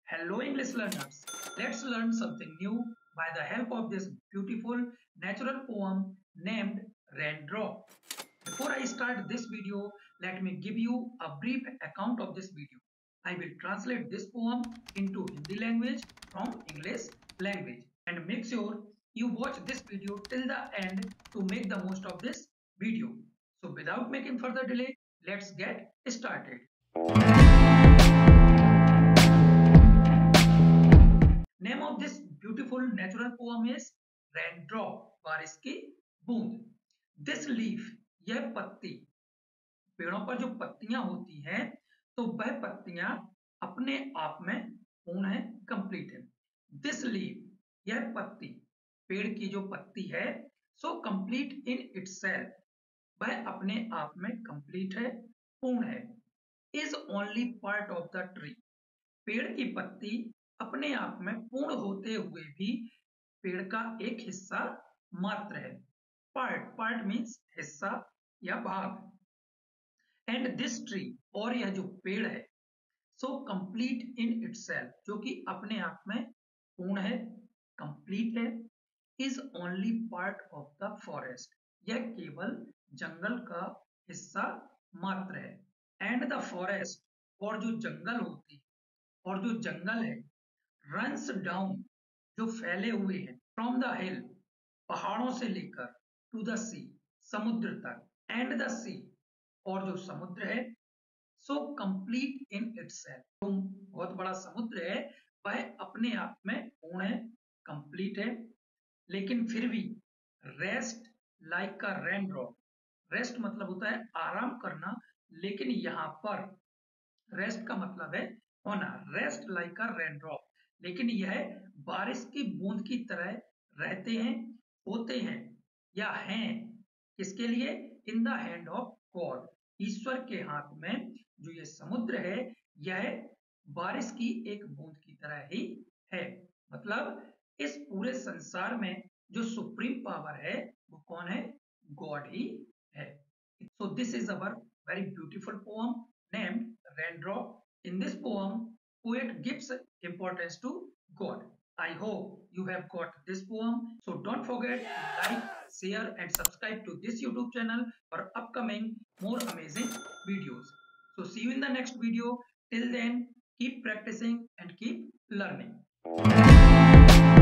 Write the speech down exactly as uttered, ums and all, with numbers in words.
Hello English learners, let's learn something new by the help of this beautiful natural poem named Raindrop. Before I start this video, let me give you a brief account of this video. I will translate this poem into Hindi language from English language and make sure you watch this video till the end to make the most of this video. So without making further delay, let's get started. Name of this beautiful natural poem is Raindrop, बारिश की बूंद. This leaf, यह पत्ती, पेड़ों पर जो पत्तियां होती हैं तो वह पत्तियां अपने आप में पूर्ण है, कंप्लीट है. This leaf, यह पत्ती, पेड़ की जो पत्ती है, so complete in itself, वह अपने आप में कंप्लीट है, पूर्ण है. Is only part of the tree, पेड़ की पत्ती अपने आप में पूर्ण होते हुए भी पेड़ का एक हिस्सा मात्र है. पार्ट, पार्ट मीन्स हिस्सा या भाग. एंड दिस ट्री, और यह जो पेड़ है, सो कंप्लीट इन इटसेल्फ, जो कि अपने आप में पूर्ण है, कंप्लीट है. Is only part of the forest, यह केवल जंगल का हिस्सा मात्र है. एंड द फॉरेस्ट, और जो जंगल होती है, और जो जंगल है, रन्स डाउन, जो फैले हुए हैं, फ्रॉम द हिल, पहाड़ों से लेकर, टू द सी, समुद्र तक, एंड द सी, और जो समुद्र है, सो कंप्लीट इन इटसेल्फ, तो बहुत बड़ा समुद्र है, वह अपने आप में पूर्ण है, कंप्लीट है. लेकिन फिर भी rest like a rain drop, rest मतलब होता है आराम करना, लेकिन यहाँ पर रेस्ट का मतलब है होना. Rest like a rain drop, लेकिन यह बारिश की बूंद की तरह रहते हैं, होते हैं या हैं. किसके लिए? In the hand of God, ईश्वर के हाथ में जो ये समुद्र है, यह बारिश की एक बूंद की तरह ही है. मतलब इस पूरे संसार में जो सुप्रीम पावर है, वो कौन है? गॉड ही है. So this is our very beautiful poem named Raindrop. In this poem, poet gives importance to God. I hope you have got this poem. So don't forget to like, share and subscribe to this YouTube channel for upcoming more amazing videos. So see you in the next video. Till then, keep practicing and keep learning.